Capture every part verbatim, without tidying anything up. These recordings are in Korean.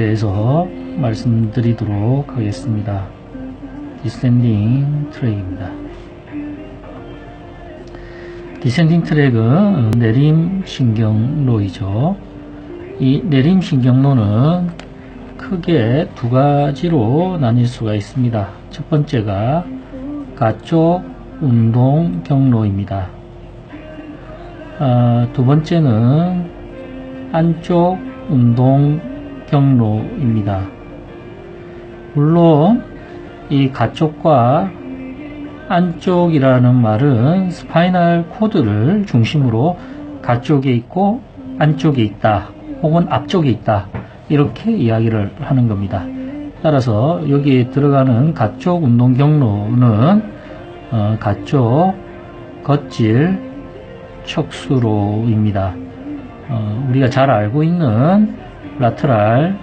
대해서 말씀드리도록 하겠습니다. 디센딩 트랙입니다. 디센딩 트랙은 내림신경로이죠. 이 내림신경로는 크게 두 가지로 나뉠 수가 있습니다. 첫 번째가 가쪽 운동 경로입니다. 아, 두 번째는 안쪽 운동 경로입니다. 물론 이 가쪽과 안쪽이라는 말은 스파이널 코드를 중심으로 가쪽에 있고 안쪽에 있다 혹은 앞쪽에 있다 이렇게 이야기를 하는 겁니다. 따라서 여기에 들어가는 가쪽 운동 경로는 어, 가쪽 겉질 척수로입니다. 어, 우리가 잘 알고 있는 라테랄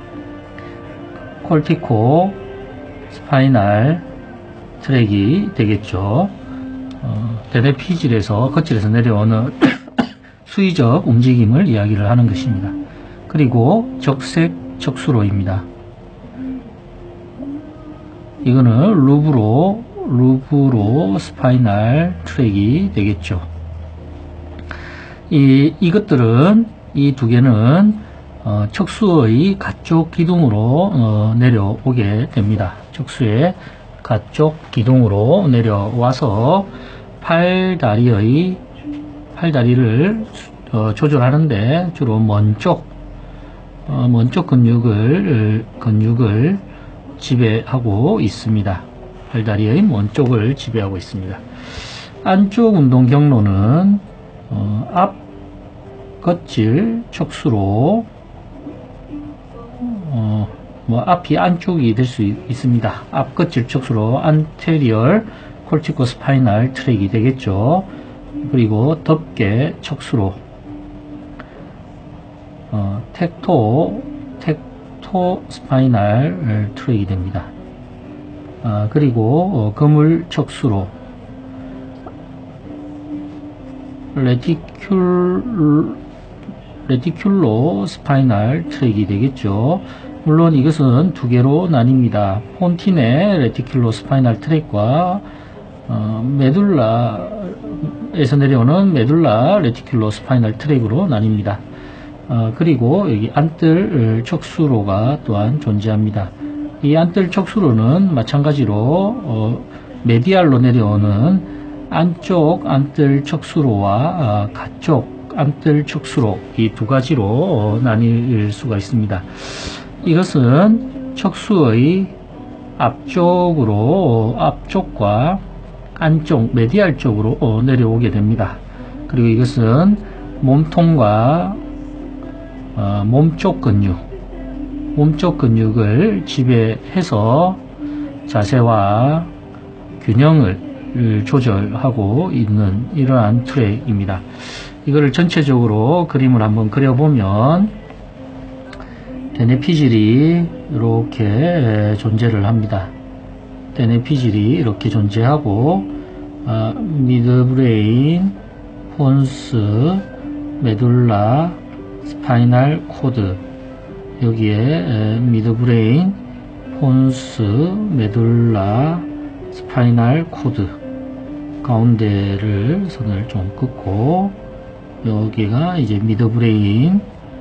콜티코 스파이널 트랙이 되겠죠. 어, 대뇌피질에서 겉질에서 내려오는 수의적 움직임을 이야기를 하는 것입니다. 그리고 적색 척수로입니다. 이거는 루브로 루브로 스파이널 트랙이 되겠죠. 이, 이것들은 이 두 개는 어, 척수의 가쪽 기둥으로 어, 내려오게 됩니다. 척수의 가쪽 기둥으로 내려와서 팔다리의 팔다리를 어, 조절하는데 주로 먼쪽 어, 먼쪽 근육을 근육을 지배하고 있습니다. 팔다리의 먼쪽을 지배하고 있습니다. 안쪽 운동 경로는 어, 앞 겉질 척수로 어, 뭐 앞이 안쪽이 될 수 있습니다. 앞 겉질 척수로 안테리얼 콜티코 스파이널 트랙이 되겠죠. 그리고 덮개 척수로 어, 텍토 텍토 스파이널 트랙이 됩니다. 아, 그리고 어, 그물 척수로 레티큘 레티큘로 스파이널 트랙이 되겠죠. 물론 이것은 두 개로 나뉩니다. 폰틴의 레티큘로 스파이널 트랙과 어, 메둘라에서 내려오는 메둘라 레티큘로 스파이널 트랙으로 나뉩니다. 어, 그리고 여기 안뜰 척수로가 또한 존재합니다. 이 안뜰 척수로는 마찬가지로 어, 메디알로 내려오는 안쪽 안뜰 척수로와 어, 가쪽 안뜰 척수로 이 두 가지로 어, 나뉠 수가 있습니다. 이것은 척수의 앞쪽으로 어, 앞쪽과 안쪽 메디알 쪽으로 어, 내려오게 됩니다. 그리고 이것은 몸통과 어, 몸쪽 근육 몸쪽 근육을 지배해서 자세와 균형을 조절하고 있는 이러한 트랙입니다. 이거를 전체적으로 그림을 한번 그려보면 대뇌피질이 이렇게 존재를 합니다. 대뇌피질이 이렇게 존재하고 어, 미드브레인, 폰스, 메둘라, 스파이널 코드 여기에 미드브레인, 폰스, 메둘라, 스파이널 코드 가운데를 선을 좀 긋고 여기가 이제 미드브레인,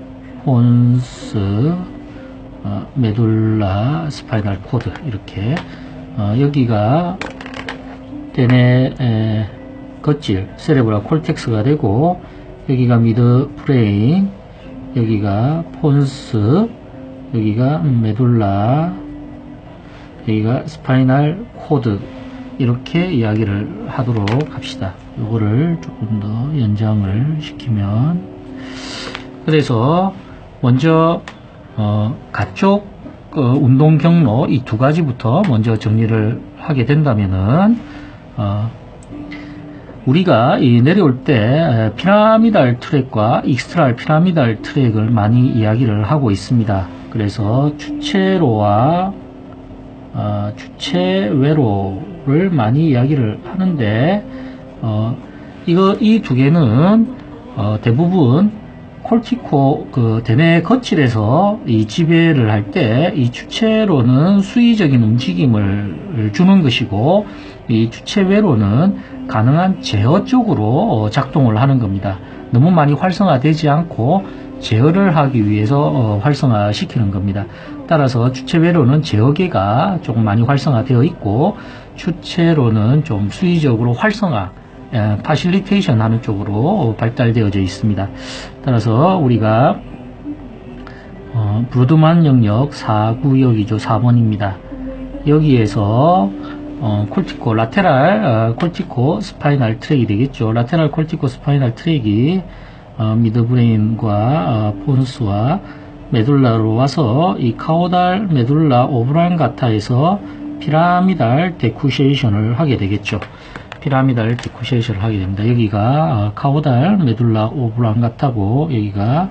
폰스, 어, 메둘라, 스파이널 코드 이렇게 어, 여기가 대뇌 에, 겉질 세레브랄 콜텍스가 되고 여기가 미드브레인, 여기가 폰스, 여기가 메둘라, 여기가 스파이널 코드 이렇게 이야기를 하도록 합시다. 요거를 조금 더 연장을 시키면 그래서 먼저 어, 가쪽 어, 운동 경로 이 두 가지부터 먼저 정리를 하게 된다면은 어, 우리가 이 내려올 때 피라미달 트랙과 익스트랄 피라미달 트랙을 많이 이야기를 하고 있습니다. 그래서 주체로와 어, 주체외로를 많이 이야기를 하는데 어, 이거 이 두 개는 어, 대부분 콜티코 그 대뇌 거칠에서 이 지배를 할 때 이 주체로는 수의적인 움직임을 주는 것이고 이 주체외로는 가능한 제어 쪽으로 작동을 하는 겁니다. 너무 많이 활성화되지 않고 제어를 하기 위해서 활성화시키는 겁니다. 따라서 주체외로는 제어계가 조금 많이 활성화되어 있고 주체로는 좀 수의적으로 활성화 파실리테이션 하는 쪽으로 발달되어져 있습니다. 따라서 우리가 어, 브로드만 영역 사 구역이죠. 사 번입니다. 여기에서 어, 콜티코, 라테랄 어, 콜티코 스파이널 트랙이 되겠죠. 라테랄 콜티코 스파이널 트랙이 어, 미드브레인과 어, 폰스와 메둘라로 와서 이 카오달 메둘라 오브랑가타에서 피라미달 데쿠시에이션을 하게 되겠죠. 피라미달 데쿠시에이션을 하게 됩니다. 여기가 카오달 메둘라 오블랑가타고 여기가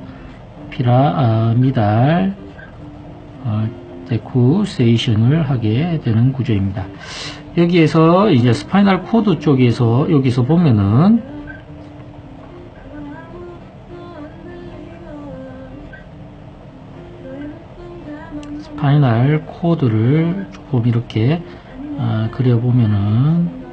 피라미달 데쿠세이션을 하게 되는 구조입니다. 여기에서 이제 스파이널 코드 쪽에서 여기서 보면은 스파이널 코드를 조금 이렇게 아, 그려보면은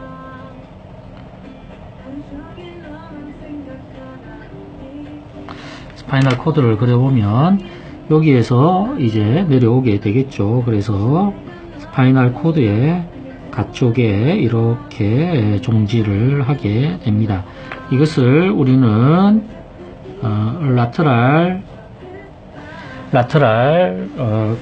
스파이널 코드를 그려보면 여기에서 이제 내려오게 되겠죠. 그래서 스파이널 코드의 가쪽에 이렇게 종지를 하게 됩니다. 이것을 우리는 어, 라테랄 라테랄 어,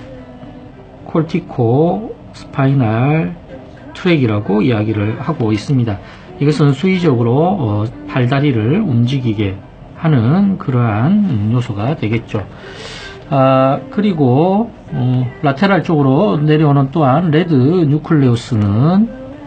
콜티코 스파이널 트랙이라고 이야기를 하고 있습니다. 이것은 수의적으로 어, 팔다리를 움직이게 하는 그러한 요소가 되겠죠. 아, 그리고 어, 라테랄 쪽으로 내려오는 또한 레드 뉴클레우스는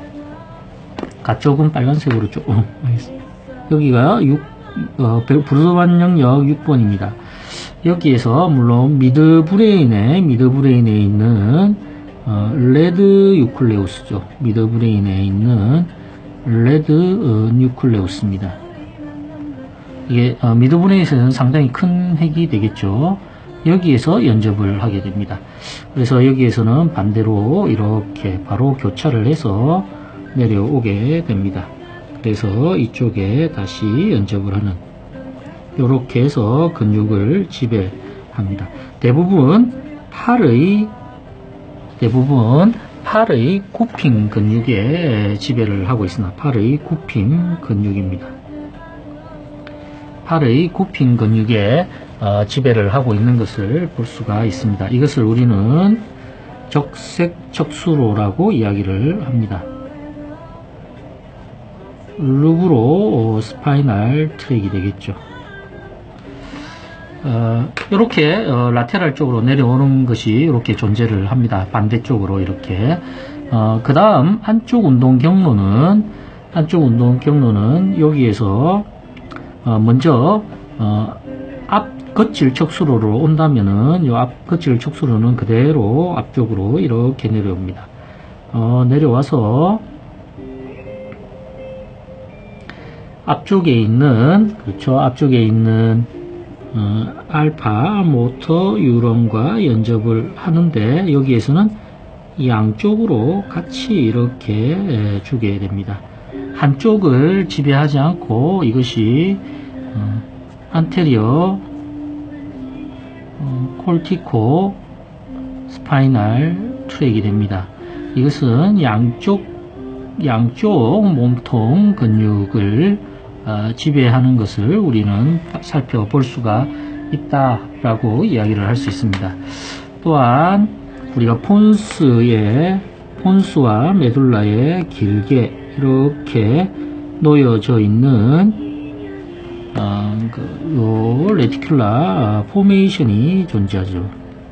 가쪽은 빨간색으로 조금 여기가 육, 어, 브로드만 영역 육 번입니다. 여기에서 물론 미드브레인에 미드브레인에 있는 어, 레드 뉴클레우스죠. 미드브레인에 있는 레드 어, 뉴클레우스입니다. 이게 어, 미드브레인에서는 상당히 큰 핵이 되겠죠. 여기에서 연접을 하게 됩니다. 그래서 여기에서는 반대로 이렇게 바로 교차를 해서 내려오게 됩니다. 그래서 이쪽에 다시 연접을 하는 이렇게 해서 근육을 지배합니다. 대부분 팔의 대부분 팔의 굽힘 근육에 지배를 하고 있습니다. 팔의 굽힘 근육입니다. 팔의 굽힘 근육에 어, 지배를 하고 있는 것을 볼 수가 있습니다. 이것을 우리는 적색척수로라고 이야기를 합니다. 루브로 스파이널 트랙이 되겠죠. 어, 이렇게 어, 라테랄 쪽으로 내려오는 것이 이렇게 존재를 합니다. 반대쪽으로 이렇게. 어, 그 다음 한쪽 운동 경로는 한쪽 운동 경로는 여기에서 어, 먼저 어, 앞 거칠 척수로로 온다면은 이 앞 거칠 척수로는 그대로 앞쪽으로 이렇게 내려옵니다. 어, 내려와서 앞쪽에 있는 그렇죠 앞쪽에 있는 어, 알파 모터 뉴런과 연접을 하는데 여기에서는 양쪽으로 같이 이렇게 에, 주게 됩니다. 한쪽을 지배하지 않고 이것이 어, 안테리어 어, 콜티코 스파이널 트랙이 됩니다. 이것은 양쪽 양쪽 몸통 근육을 어, 지배하는 것을 우리는 살펴볼 수가 있다라고 이야기를 할 수 있습니다. 또한 우리가 폰스의 폰스와 메둘라에 길게 이렇게 놓여져 있는 어, 그, 요 레티큘라 포메이션이 존재하죠.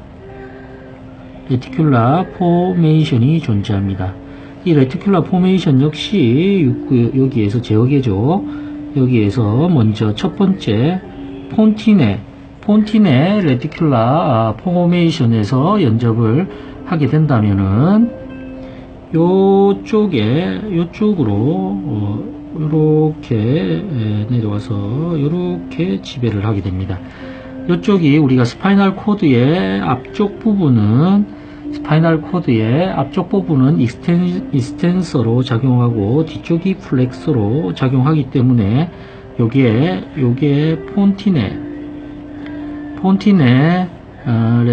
레티큘라 포메이션이 존재합니다. 이 레티큘라 포메이션 역시 여기에서 제어계죠. 여기에서 먼저 첫 번째 폰티네 폰티네 레티큘라 포메이션에서 연접을 하게 된다면은 요쪽에 요쪽으로 어, 이렇게 내려와서 이렇게 지배를 하게 됩니다. 이쪽이 우리가 스파이널 코드의 앞쪽 부분은 스파이널 코드의 앞쪽 부분은 익스텐, 익스텐서로 작용하고 뒤쪽이 플렉서로 작용하기 때문에 요게 요게 폰티네 폰티네 어,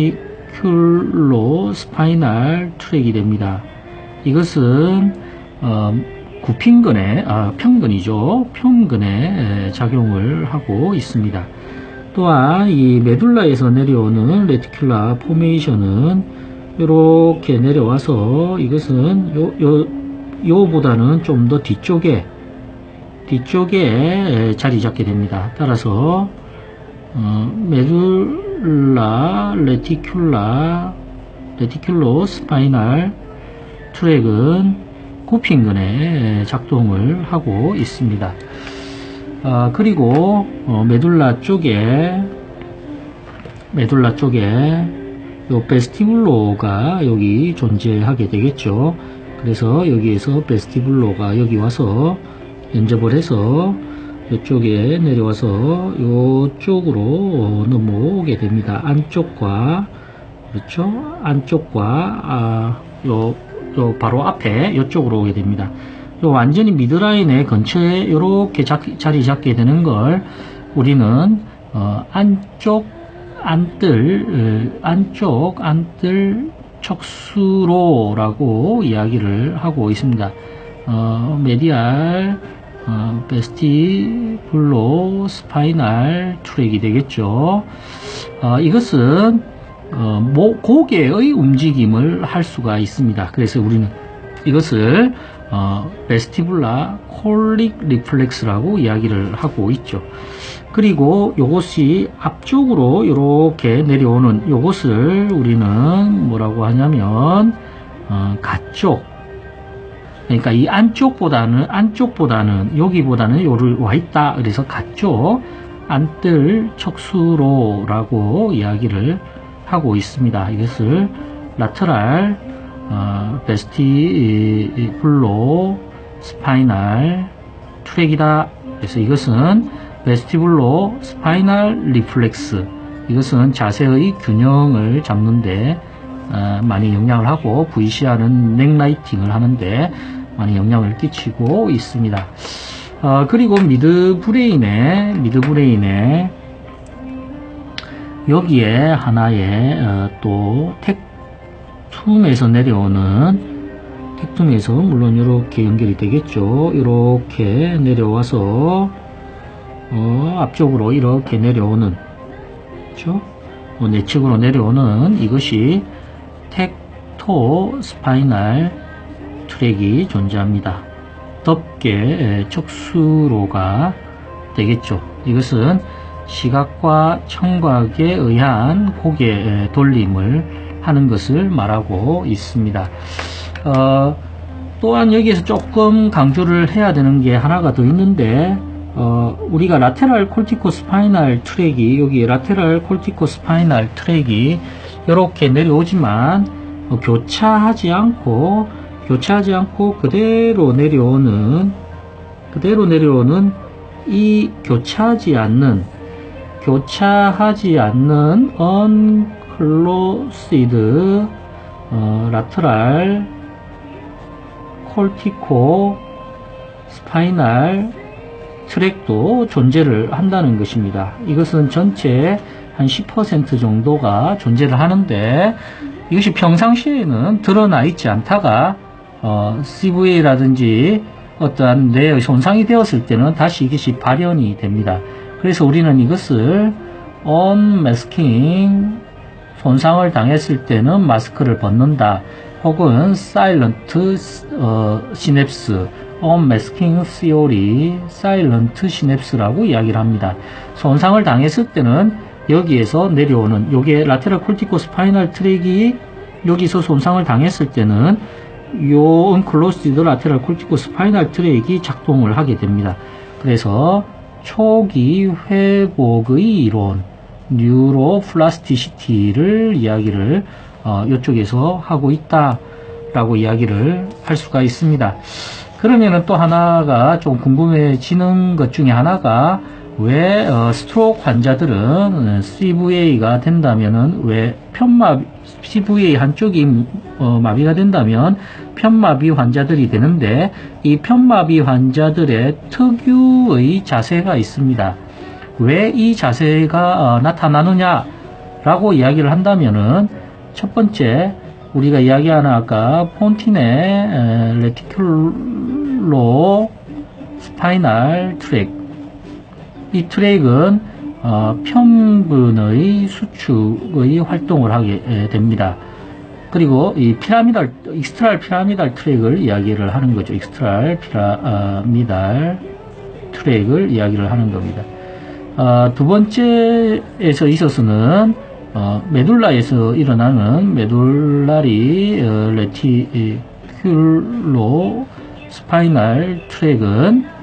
레티큘로 스파이널 트랙이 됩니다. 이것은 어, 구평근의 아, 평근이죠. 평근에 작용을 하고 있습니다. 또한 이 메둘라에서 내려오는 레티큘라 포메이션은 이렇게 내려와서 이것은 요, 요, 요보다는 좀 더 뒤쪽에 뒤쪽에 자리 잡게 됩니다. 따라서 어, 메둘라 레티큘라 레티큘로 스파이널 트랙은 구평근에 작동을 하고 있습니다. 아, 그리고 어, 메둘라 쪽에 메둘라 쪽에 요 베스티블로가 여기 존재하게 되겠죠. 그래서 여기에서 베스티블로가 여기 와서 연접을 해서 이쪽에 내려와서 이쪽으로 넘어오게 됩니다. 안쪽과 그렇죠. 안쪽과 아, 요, 요 바로 앞에 이쪽으로 오게 됩니다. 요 완전히 미드라인의 근처에 이렇게 자리 잡게 되는 걸 우리는 어, 안쪽 안뜰 안쪽 안뜰 척수로라고 이야기를 하고 있습니다. 어, 메디알 어, 베스티블로 스파이널 트랙이 되겠죠. 어, 이것은 어, 모, 고개의 움직임을 할 수가 있습니다. 그래서 우리는 이것을 어, 베스티블라 콜릭 리플렉스라고 이야기를 하고 있죠. 그리고 요것이 앞쪽으로 이렇게 내려오는 요것을 우리는 뭐라고 하냐면 어, 가쪽, 그러니까 이 안쪽보다는 안쪽보다는 여기보다는 요를 와 있다. 그래서 가쪽 안뜰 척수로라고 이야기를 하고 있습니다. 이것을 라테랄 어, 베스티블로 스파이널 트랙이다. 그래서 이것은 베스티블로 스파이널 리플렉스, 이것은 자세의 균형을 잡는데 어, 많이 영향을 하고 브이씨알은 넥라이팅을 하는데 많이 영향을 끼치고 있습니다. 어, 그리고 미드 브레인에 미드 브레인에 여기에 하나의 어, 또 텍툼에서 내려오는 텍툼에서 물론 이렇게 연결이 되겠죠. 이렇게 내려와서 어, 앞쪽으로 이렇게 내려오는, 그렇죠? 어, 내측으로 내려오는 이것이 텍토 스파이널 트랙이 존재합니다. 덮개 척수로가 되겠죠. 이것은 시각과 청각에 의한 고개 돌림을 하는 것을 말하고 있습니다. 어, 또한 여기에서 조금 강조를 해야 되는 게 하나가 더 있는데, 어, 우리가 라테랄 콜티코 스파이널 트랙이, 여기 라테랄 콜티코 스파이널 트랙이 이렇게 내려오지만 어, 교차하지 않고 교차하지 않고 그대로 내려오는 그대로 내려오는 이 교차하지 않는 교차하지 않는 unclosed 어, 라테랄 콜티코 스파이널 트랙도 존재를 한다는 것입니다. 이것은 전체 한 십 퍼센트 정도가 존재를 하는데, 이것이 평상시에는 드러나 있지 않다가 어, 씨브이라든지 어떠한 뇌의 손상이 되었을 때는 다시 이것이 발현이 됩니다. 그래서 우리는 이것을 언매스킹, 손상을 당했을 때는 마스크를 벗는다, 혹은 사일런트 어, 시냅스, 언매스킹 시오리, 사일런트 시냅스라고 이야기를 합니다. 손상을 당했을 때는 여기에서 내려오는, 요게 라테랄 콜티코 스파이널 트랙이 여기서 손상을 당했을 때는 요 언클로스드 라테랄 콜티코 스파이널 트랙이 작동을 하게 됩니다. 그래서 초기 회복의 이론, 뉴로플라스티시티를 이야기를 어, 이쪽에서 하고 있다 라고 이야기를 할 수가 있습니다. 그러면은 또 하나가 좀 궁금해지는 것 중에 하나가 왜 어, 스트로크 환자들은 씨브이에이가 된다면은 왜 편마비 씨브이에이 한쪽이 어, 마비가 된다면 편마비 환자들이 되는데 이 편마비 환자들의 특유의 자세가 있습니다. 왜 이 자세가 어, 나타나느냐 라고 이야기를 한다면은 첫 번째 우리가 이야기하는 아까 폰틴의 레티큘로 스파이널 트랙 이 트랙은 어, 편근의 수축의 활동을 하게 됩니다. 그리고 이 피라미달, 익스트랄 피라미달 트랙을 이야기를 하는 거죠. 익스트랄 피라미달 트랙을 이야기를 하는 겁니다. 어, 두 번째에서 있어서는 어, 메둘라에서 일어나는 메둘라리 어, 레티큘로 스파이널 트랙은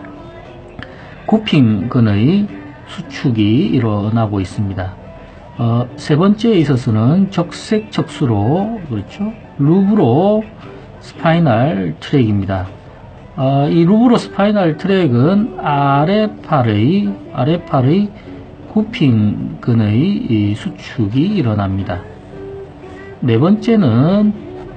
굽힌근의 수축이 일어나고 있습니다. 어, 세 번째에 있어서는 적색적수로 그렇죠? 루브로 스파이널 트랙입니다. 어, 이 루브로 스파이널 트랙은 아래팔의 아래팔의 굽힌근의 수축이 일어납니다. 네 번째는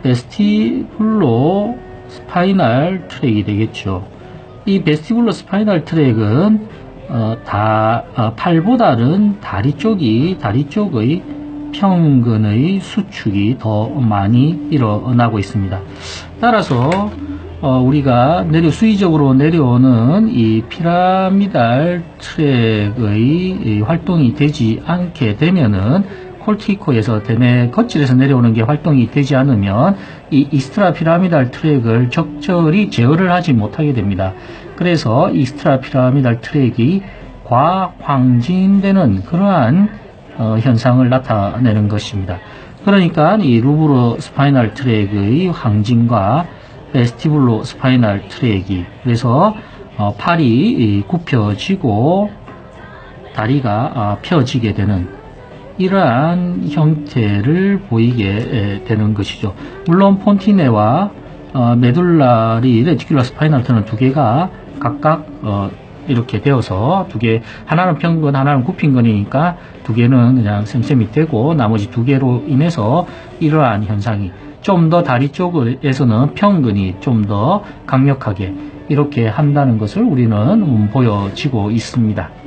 베스티블로 스파이널 트랙이 되겠죠. 이 베스티블로 스파이널 트랙은 어, 다 어, 팔보다는 다리 쪽이 다리 쪽의 평근의 수축이 더 많이 일어나고 있습니다. 따라서 어, 우리가 내려 수위적으로 내려오는 이 피라미달 트랙의 활동이 되지 않게 되면은 콜티코에서 대뇌 거칠에서 내려오는 게 활동이 되지 않으면 이 이스트라 피라미달 트랙을 적절히 제어를 하지 못하게 됩니다. 그래서 이스트라 피라미달 트랙이 과황진되는 그러한 어, 현상을 나타내는 것입니다. 그러니까 이 루브로 스파이널 트랙의 황진과 베스티블로 스파이널 트랙이 그래서 어, 팔이 굽혀지고 다리가 어, 펴지게 되는 이러한 형태를 보이게 되는 것이죠. 물론 폰티네와 어, 메둘라리 레티큘러 스파이널트는 두 개가 각각 어, 이렇게 되어서 두 개, 하나는 평근, 하나는 굽힌근이니까 두 개는 그냥 쌤쌤이 되고 나머지 두 개로 인해서 이러한 현상이 좀 더 다리 쪽에서는 평근이 좀 더 강력하게 이렇게 한다는 것을 우리는 음, 보여지고 있습니다.